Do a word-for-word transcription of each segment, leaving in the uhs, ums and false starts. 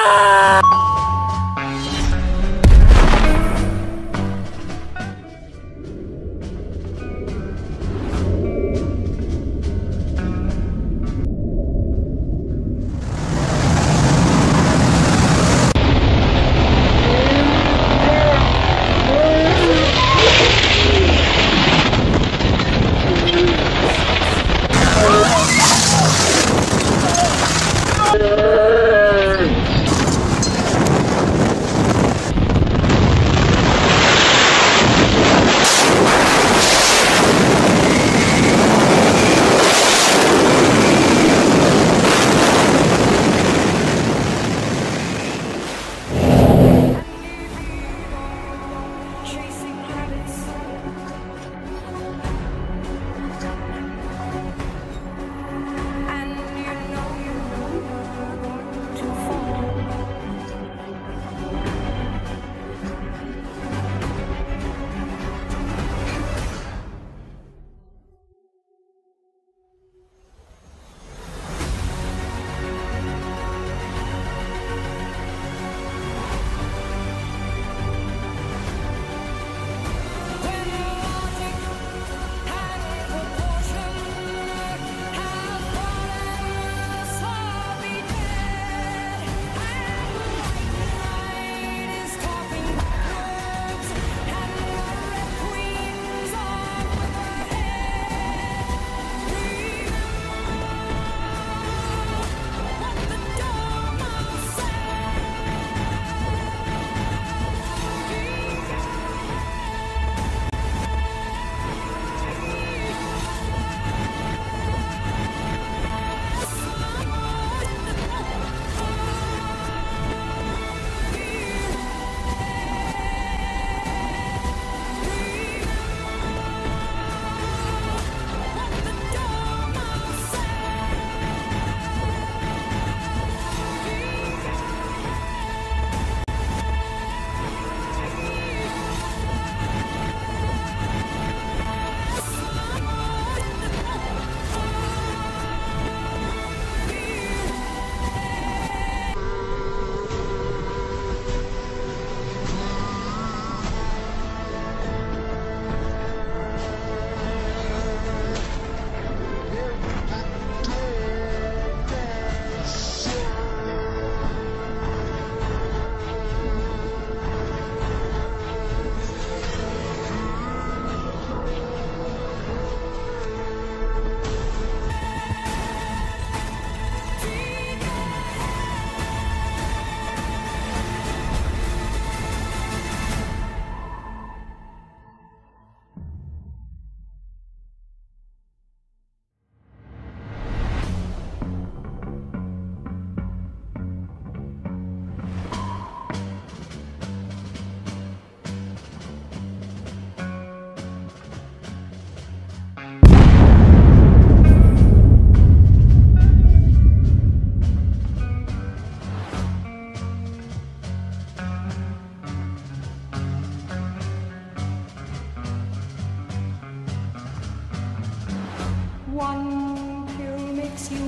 One pill makes you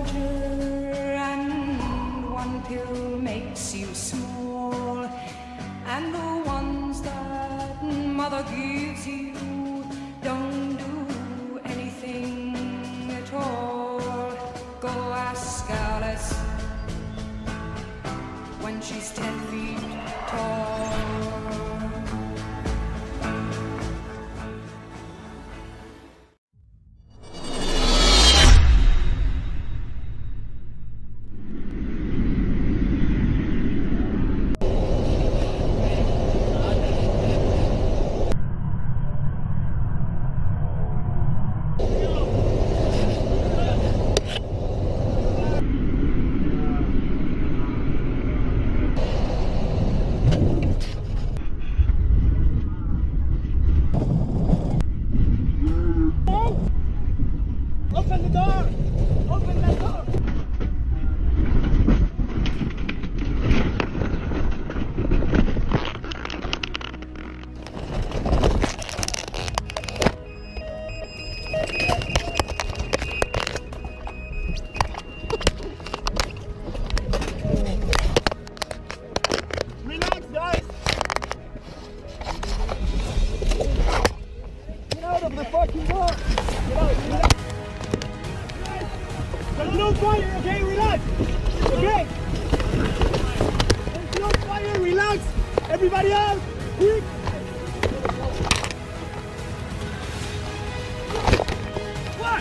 larger and one pill makes you small, and the ones that mother gives you don't do anything at all. Go ask Alice when she's ten feet tall. Everybody out! Quick! What?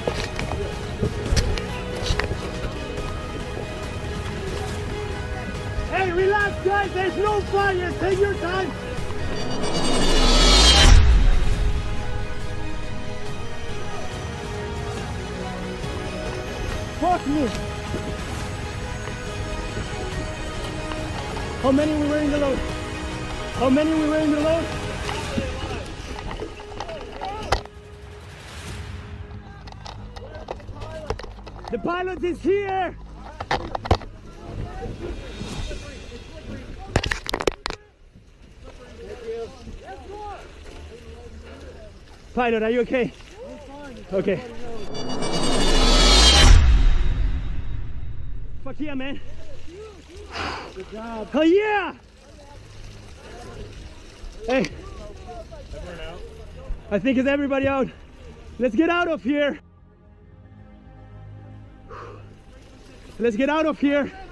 Hey, relax, guys. There's no fire. Take your time. Fuck me. How many we were in the load? How many we were in the load? The pilot is here! Pilot, are you okay? Okay. Fuck yeah, man. Good job. Oh yeah! Hey, I think it's everybody out. Let's get out of here. Let's get out of here.